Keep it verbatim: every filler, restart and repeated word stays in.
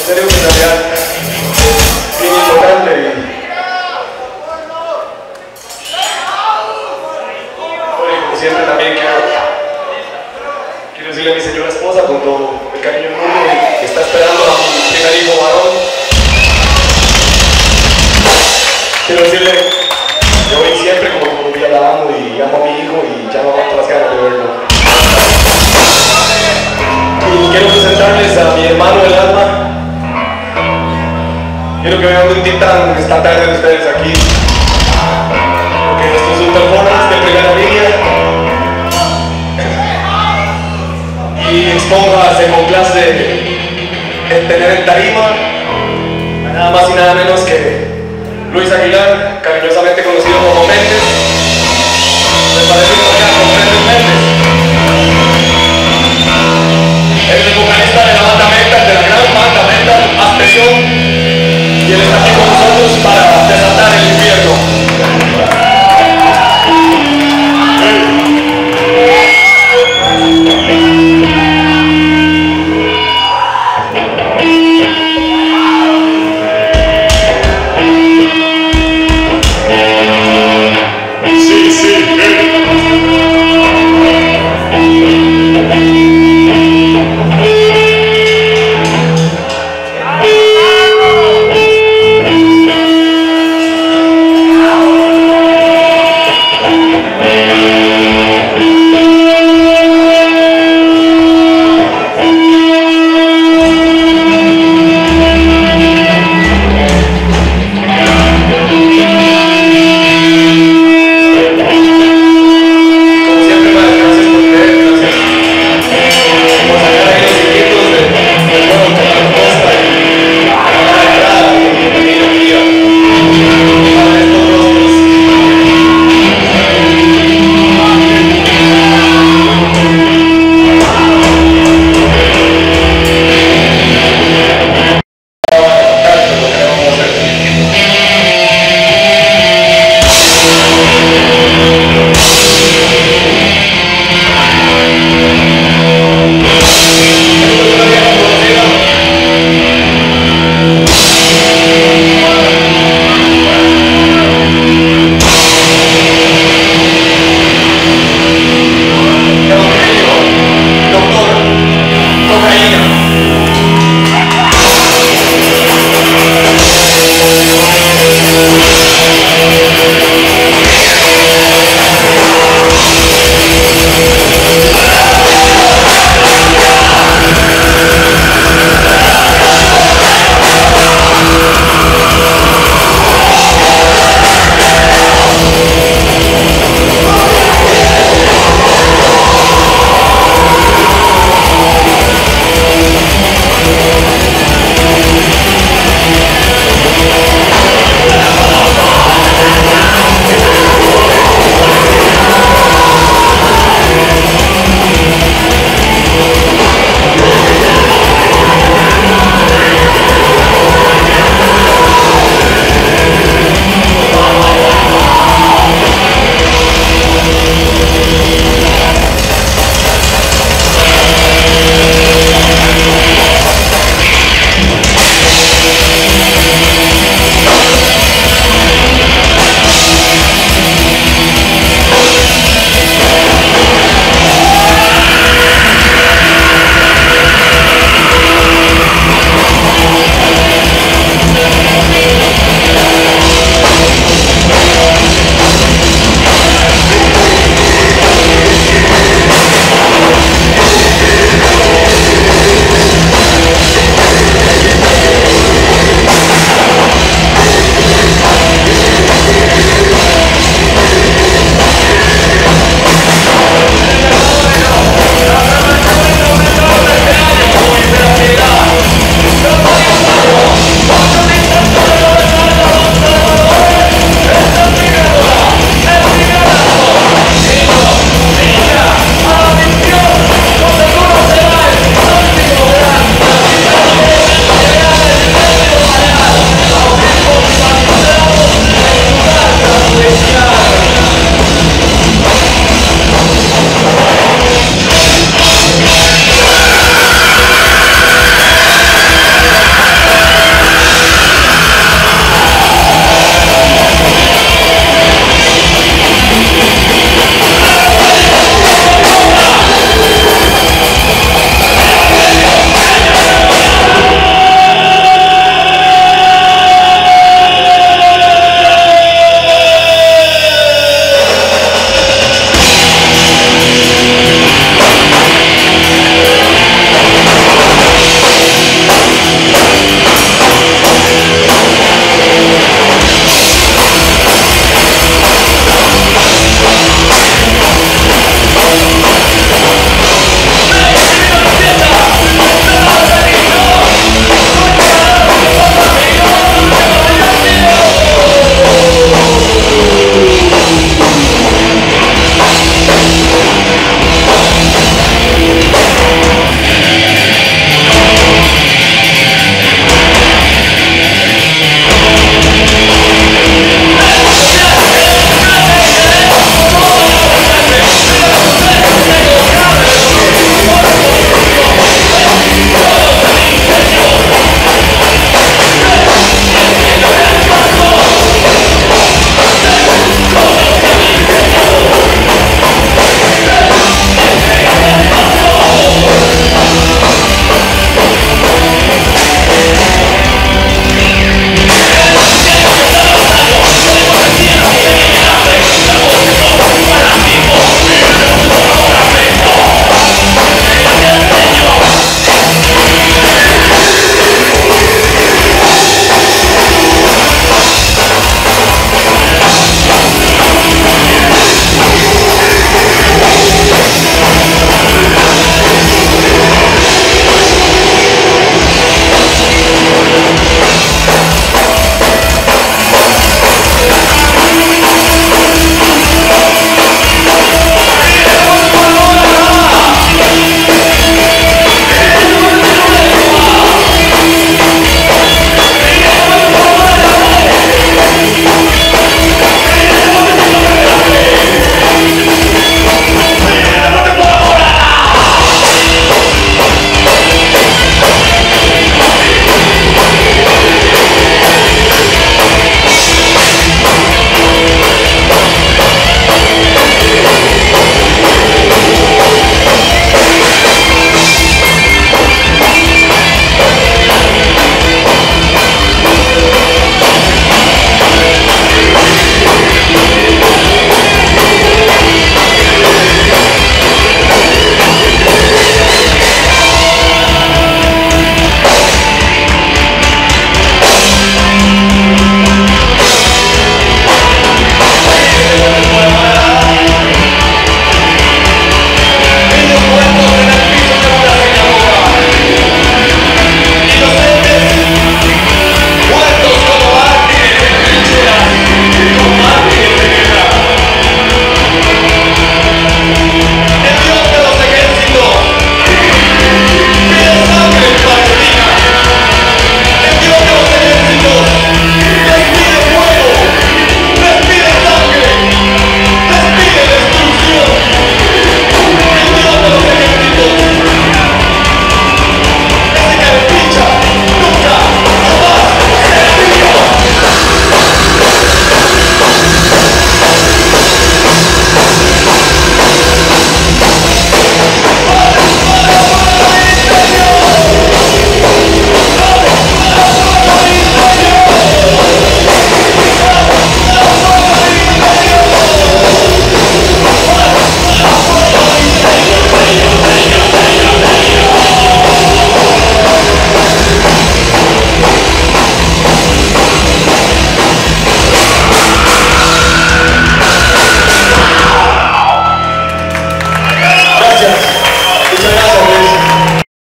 serio, en realidad, bien importante. Y como siempre también quiero, quiero decirle a mi señora esposa, con todo el cariño del mundo, que está esperando a mi primer hijo varón. Quiero decirle, yo voy siempre como todos los días la amo y amo a mi hijo y ya no aguanto las ganas de verlo. Y quiero presentarles a mi hermano del alma. Quiero que vean un titán esta tarde de ustedes aquí, porque nuestros ultrafonas de primera línea y Esponja se complace en tener en tarima a nada más y nada menos que Luis Aguilar, cariñosamente conocido como Méndez.